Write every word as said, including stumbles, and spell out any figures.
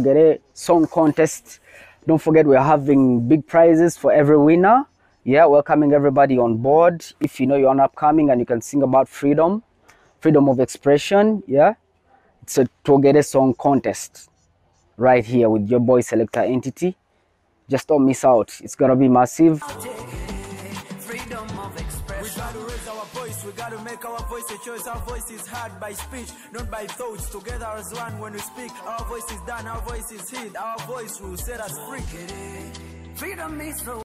Togere song contest. Don't forget, we're having big prizes for every winner. Yeah, welcoming everybody on board. If you know you're an upcoming and you can sing about freedom, freedom of expression, yeah, it's a Togere song contest right here with your boy Selector Entity. Just don't miss out. It's gonna be massive. Freedom of expression. We gotta raise our voice, we gotta make our voice a choice. Our voice is heard by speech, not by thoughts. Together as one when we speak, our voice is done, our voice is heard. Our voice will set us free. Freedom is the